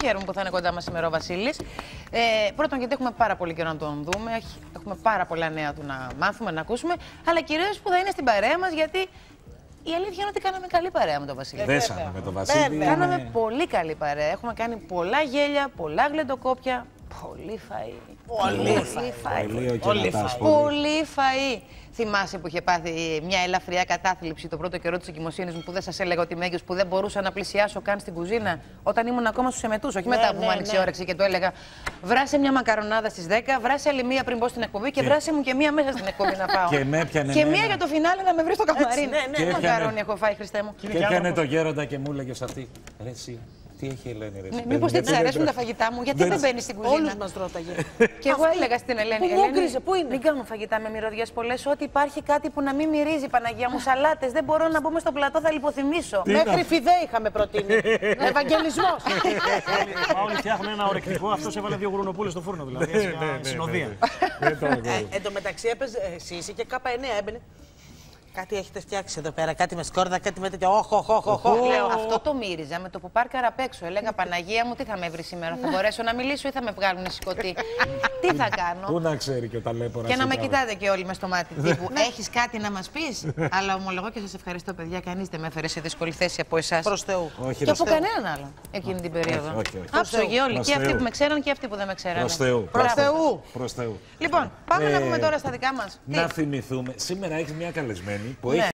χαίρομαι που θα είναι κοντά μας σήμερα ο Βασίλης. Πρώτον, γιατί έχουμε πάρα πολύ καιρό να τον δούμε. Έχουμε πάρα πολλά νέα του να μάθουμε, να ακούσουμε. Αλλά κυρίως που θα είναι στην παρέα μας, γιατί η αλήθεια είναι ότι κάναμε καλή παρέα με τον Βασίλη. Δέσαμε με τον Βασίλη. Κάναμε πολύ καλή παρέα. Έχουμε κάνει πολλά γέλια, πολλά γλεντοκόπια. Πολύ φαΐ. Πολύ φαΐ. Θυμάσαι που είχε πάθει μια ελαφριά κατάθλιψη το πρώτο καιρό της εγκυμοσύνης μου, που δεν σας έλεγα ότι είμαι έγκυος, που δεν μπορούσα να πλησιάσω καν στην κουζίνα όταν ήμουν ακόμα στους εμετούς. Όχι μετά που μου άνοιξε η όρεξη και του έλεγα βράσε μια μακαρονάδα στις 10, βράσε άλλη μία πριν μπω στην εκπομπή και βράσε μου και μία μέσα στην εκπομπή να πάω. Και μία για το φινάλε να με βρει στο καμαρίνι. Τι μακαρόνι έχω φάει, Χριστέ μου. Και έκανε το γέροντα και μου έλεγε αυτή. Τι έχει η Ελένη, ρε. Μήπως δεν της αρέσουν τα φαγητά μου, γιατί δεν μπαίνει στην κουζίνα. Όλους μας ρώταγε. Και εγώ έλεγα στην Ελένη, πού είναι? Μην κάνουμε φαγητά με μυρωδιές πολλές, ότι υπάρχει κάτι που να μην μυρίζει, Παναγία μου, σαλάτες, δεν μπορώ να μπούμε στο πλατό, θα λιποθυμίσω. Μέχρι φιδέ είχαμε προτείνει. Ευαγγελισμός. Όλοι φτιάχνουν ένα ορεκτικό, αυτός έβαλε 2 γουρνοπούλες στο φούρνο, δηλαδή, συνοδεία. Εν τω μεταξύ έπαιζε εσύ και K9 έμπαινε. Κάτι έχετε φτιάξει εδώ πέρα, κάτι με σκόρδα, κάτι με τέτοια. Λέω, αυτό το μύριζα με το που πάρκαρα απ' έξω. Έλεγα Παναγία μου, τι θα με βρει σήμερα, θα μπορέσω να μιλήσω ή θα με βγάλουν σηκωτή. Τι θα κάνω. Πού να ξέρει και ο ταλέπορας. Και να με κοιτάτε και όλοι με στο μάτι. Τύπου, έχεις κάτι να μας πεις. Αλλά ομολογώ και σας ευχαριστώ, παιδιά, κανείς δεν με έφερε σε δύσκολη θέση από εσάς. Προς Θεού. Και από κανέναν άλλο εκείνη την περίοδο. Άψογοι όλοι. Και αυτοί που με ξέραν και αυτοί που δεν με ξέραν. Προς Θεού. Λοιπόν, πάμε να πούμε τώρα στα δικά μας. Να θυμηθούμε, σήμερα έχεις μια καλεσμένη που έχει